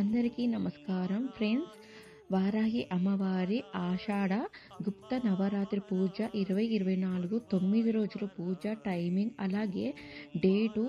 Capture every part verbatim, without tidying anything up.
అందరికీ నమస్కారం ఫ్రెండ్స్. వారాహి అమ్మవారి ఆషాఢ గుప్త నవరాత్రి పూజ ఇరవై ఇరవై నాలుగు తొమ్మిది రోజుల పూజ టైమింగ్ అలాగే డేటు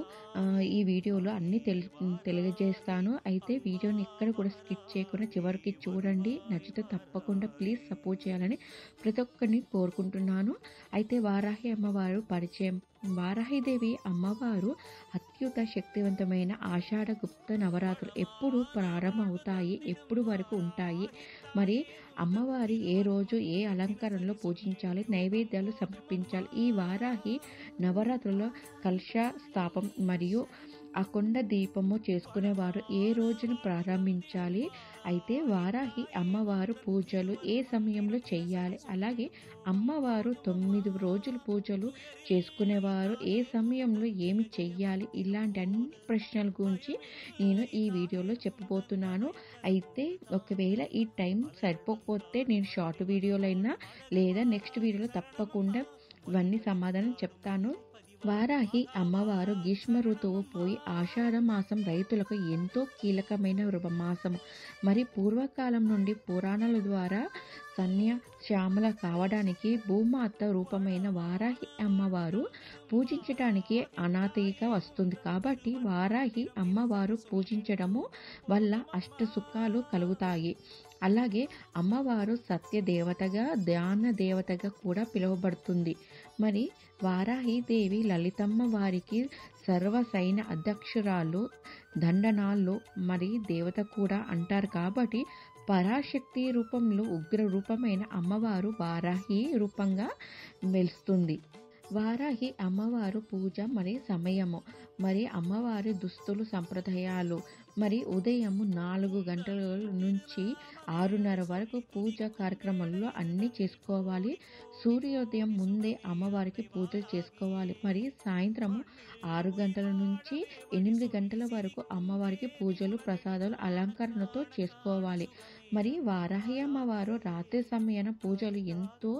ఈ వీడియోలో అన్నీ తెలి తెలియజేస్తాను. అయితే వీడియోని ఎక్కడ కూడా స్కిప్ చేయకుండా చివరికి చూడండి. నచ్చితే తప్పకుండా ప్లీజ్ సపోర్ట్ చేయాలని ప్రతి ఒక్కరిని కోరుకుంటున్నాను. అయితే వారాహి అమ్మవారు పరిచయం. వారాహిదేవి అమ్మవారు అత్యుత శక్తివంతమైన ఆషాఢ గుప్త నవరాత్రులు ఎప్పుడు ప్రారంభమవుతాయి, ఎప్పుడు వరకు ఉంటాయి, మరి అమ్మవారి ఏ రోజు ఏ అలంకరణలో పూజించాలి, నైవేద్యాలు సమర్పించాలి, ఈ వారాహి నవరాత్రుల్లో కలశ స్థాపం మరియు అఖండ దీపము చేసుకునేవారు ఏ రోజును ప్రారంభించాలి, అయితే వారాహి అమ్మవారు పూజలు ఏ సమయంలో చేయాలి, అలాగే అమ్మవారు తొమ్మిది రోజులు పూజలు చేసుకునేవారు ఏ సమయంలో ఏమి చెయ్యాలి, ఇలాంటి అన్ని ప్రశ్నల గురించి నేను ఈ వీడియోలో చెప్పబోతున్నాను. అయితే ఒకవేళ ఈ టైం సరిపోకపోతే నేను షార్ట్ వీడియోలైనా లేదా నెక్స్ట్ వీడియోలో తప్పకుండా ఇవన్నీ సమాధానం చెప్తాను. వారాహి అమ్మవారు గ్రీష్మ ఋతువు పోయి ఆషాఢ మాసం రైతులకు ఎంతో కీలకమైన మాసం. మరి పూర్వకాలం నుండి పురాణాల ద్వారా సన్య శ్యామల కావడానికి భూమాత రూపమైన వారాహి అమ్మవారు పూజించడానికి అనాథిగా వస్తుంది. కాబట్టి వారాహి అమ్మవారు పూజించడము వల్ల అష్ట సుఖాలు కలుగుతాయి. అలాగే అమ్మవారు సత్య దేవతగా ధ్యాన దేవతగా కూడా పిలువబడుతుంది. మరి వారాహి దేవి లలితమ్మ వారికి సర్వ సైన్య అధ్యక్షురాలు దండనాల్లో మరి దేవత కూడా అంటారు. కాబట్టి పరాశక్తి రూపంలో ఉగ్ర రూపమైన అమ్మవారు వారాహి రూపంగా వెలుస్తుంది. వారాహి అమ్మవారు పూజ మరి సమయము, మరి అమ్మవారి దుస్తులు సంప్రదాయాలు, మరి ఉదయం నాలుగు గంటల నుంచి ఆరున్నర వరకు పూజ కార్యక్రమాల్లో అన్నీ చేసుకోవాలి. సూర్యోదయం ముందే అమ్మవారికి పూజలు చేసుకోవాలి. మరి సాయంత్రం ఆరు గంటల నుంచి ఎనిమిది గంటల వరకు అమ్మవారికి పూజలు ప్రసాదాలు అలంకరణతో చేసుకోవాలి. మరి వారాహి అమ్మవారు రాత్రి సమయాన పూజలు ఎంతో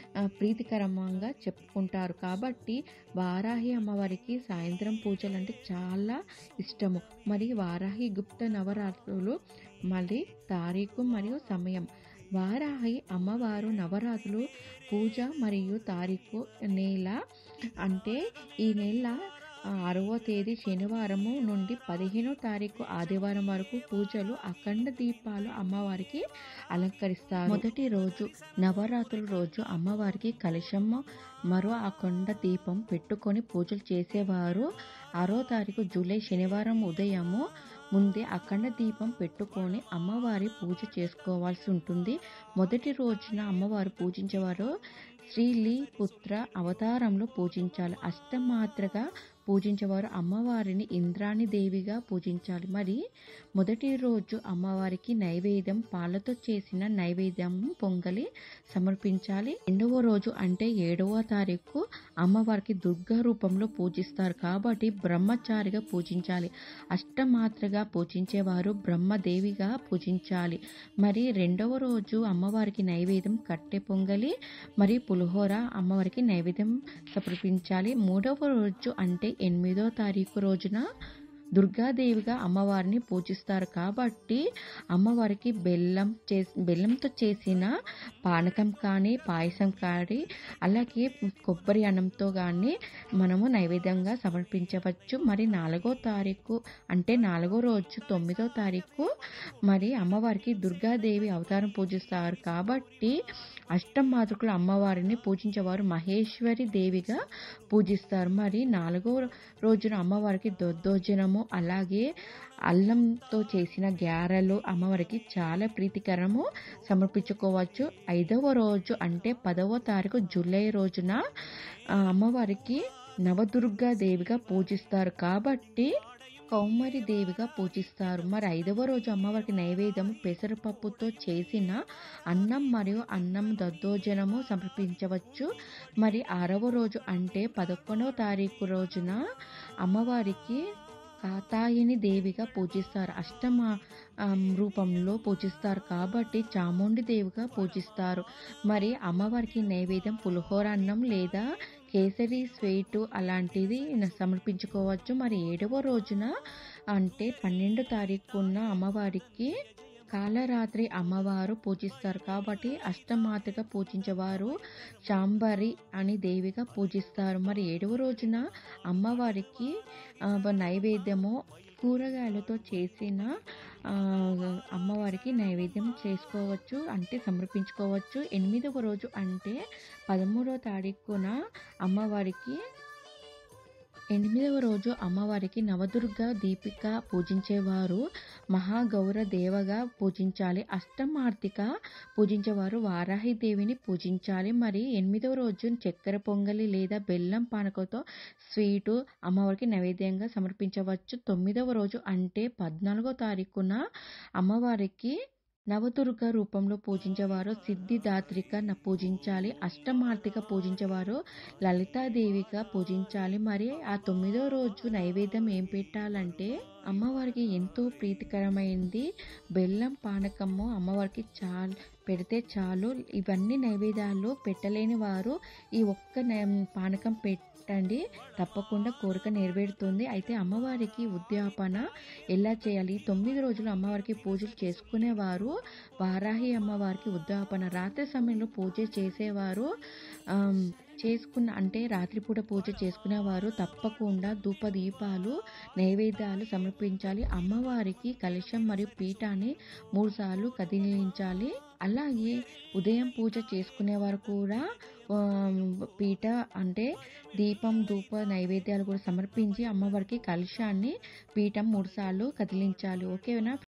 ప్రీతికరంగా చెప్పుకుంటారు. కాబట్టి వారాహి అమ్మవారికి సాయంత్రం పూజలు అంటే చాలా ఇష్టము. మరి వారాహి గుప్త నవరాత్రులు మళ్ళీ తారీఖు మరియు సమయం. వారాహి అమ్మవారు నవరాత్రులు పూజ మరియు తారీఖు నెల అంటే ఈ నెల ఆరవ తేదీ శనివారము నుండి పదిహేనో తారీఖు ఆదివారం వరకు పూజలు అఖండ దీపాలు అమ్మవారికి అలంకరిస్తారు. మొదటి రోజు నవరాత్రుల రోజు అమ్మవారికి కలశము మరో అఖండ దీపం పెట్టుకొని పూజలు చేసేవారు. ఆరో తారీఖు జూలై శనివారం ఉదయము ముందే అఖండ దీపం పెట్టుకొని అమ్మవారి పూజ చేసుకోవాల్సి ఉంటుంది. మొదటి రోజున అమ్మవారు పూజించేవారు శ్రీలి పుత్ర అవతారంలో పూజించాలి. అష్టమాత్రగా పూజించేవారు అమ్మవారిని ఇంద్రాణి దేవిగా పూజించాలి. మరి మొదటి రోజు అమ్మవారికి నైవేద్యం పాలతో చేసిన నైవేద్యం పొంగలి సమర్పించాలి. రెండవ రోజు అంటే ఏడవ తారీఖు అమ్మవారికి దుర్గా రూపంలో పూజిస్తారు. కాబట్టి బ్రహ్మచారిగా పూజించాలి. అష్టమాత్రగా పూజించేవారు బ్రహ్మదేవిగా పూజించాలి. మరి రెండవ రోజు అమ్మవారికి నైవేద్యం కట్టె పొంగలి మరి పులిహోర అమ్మవారికి నైవేద్యం సమర్పించాలి. మూడవ రోజు అంటే ఎనిమిదో తారీఖు రోజున దుర్గాదేవిగా అమ్మవారిని పూజిస్తారు. కాబట్టి అమ్మవారికి బెల్లం చే బెల్లంతో చేసిన పానకం కానీ పాయసం కానీ అలాగే కొబ్బరి అన్నంతో కానీ మనము నైవేద్యంగా సమర్పించవచ్చు. మరి నాలుగో తారీఖు అంటే నాలుగో రోజు తొమ్మిదో తారీఖు మరి అమ్మవారికి దుర్గాదేవి అవతారం పూజిస్తారు. కాబట్టి అష్టమాతృకులు అమ్మవారిని పూజించేవారు మహేశ్వరి దేవిగా పూజిస్తారు. మరి నాలుగో రోజున అమ్మవారికి దద్దోజనము అలాగే అల్లంతో చేసిన గ్యారెలు అమ్మవారికి చాలా ప్రీతికరము సమర్పించుకోవచ్చు. ఐదవ రోజు అంటే పదవ తారీఖు జూలై రోజున అమ్మవారికి నవదుర్గా దేవిగా పూజిస్తారు. కాబట్టి కౌమరి దేవిగా పూజిస్తారు. మరి ఐదవ రోజు అమ్మవారికి నైవేద్యం పెసరపప్పుతో చేసిన అన్నం మరియు అన్నం దద్దోజనము సమర్పించవచ్చు. మరి ఆరవ రోజు అంటే పదకొండవ తారీఖు రోజున అమ్మవారికి కాతాయిని దేవిగా పూజిస్తారు. అష్టమ రూపంలో పూజిస్తారు. కాబట్టి చాముండి దేవిగా పూజిస్తారు. మరి అమ్మవారికి నైవేద్యం పులిహోర అన్నం లేదా కేసరి స్వీటు అలాంటిది సమర్పించుకోవచ్చు. మరి ఏడవ రోజున అంటే పన్నెండు తారీఖున అమ్మవారికి కాలరాత్రి అమ్మవారు పూజిస్తారు కాబట్టి అష్టమాతగా పూజించేవారు శాంభరి అని దేవిగా పూజిస్తారు. మరి ఏడవ రోజున అమ్మవారికి ఆ, నైవేద్యము కూరగాయలతో చేసిన ఆ, అమ్మవారికి నైవేద్యం చేసుకోవచ్చు అంటే సమర్పించుకోవచ్చు. ఎనిమిదవ రోజు అంటే పదమూడవ తారీఖున అమ్మవారికి ఎనిమిదవ రోజు అమ్మవారికి నవదుర్గ దీపిక పూజించేవారు మహాగౌర దేవగా పూజించాలి. అష్టమార్తిక పూజించేవారు వారాహి దేవిని పూజించాలి. మరి ఎనిమిదవ రోజు చక్కెర పొంగలి లేదా బెల్లం పానకంతో స్వీటు అమ్మవారికి నైవేద్యంగా సమర్పించవచ్చు. తొమ్మిదవ రోజు అంటే పద్నాలుగో తారీఖున అమ్మవారికి నవదుర్గ రూపంలో పూజించేవారు సిద్ధిదాత్రిక న- పూజించాలి. అష్టమార్తిక పూజించేవారు లలితాదేవిగా పూజించాలి. మరి ఆ తొమ్మిదో రోజు నైవేద్యం ఏం పెట్టాలంటే అమ్మవారికి ఎంతో ప్రీతికరమైంది బెల్లం పానకము అమ్మవారికి చాలు పెడితే చాలు. ఇవన్నీ నైవేద్యాలు పెట్టలేని వారు ఈ ఒక్క నై- పానకం పెట్టండి, తప్పకుండా కోరిక నెరవేరుతుంది. అయితే అమ్మవారికి ఉద్యాపన ఎలా చేయాలి? తొమ్మిది రోజులు అమ్మవారికి పూజలు చేసుకునేవారు వారాహి అమ్మవారికి ఉద్యాపన రాత్రి సమయంలో పూజ చేసేవారు ఆమ్, చేసుకున్న అంటే రాత్రిపూట పూజ చేసుకునేవారు తప్పకుండా ధూప దీపాలు నైవేద్యాలు సమర్పించాలి. అమ్మవారికి కలశం మరియు పీఠాన్ని మూడు సార్లు కదిలించాలి. అలాగే ఉదయం పూజ చేసుకునేవారు కూడా ఆ, పీఠ అంటే దీపం ధూప నైవేద్యాలు కూడా సమర్పించి అమ్మవారికి కలశాన్ని పీఠం మూడు సార్లు కదిలించాలి. ఓకేనా?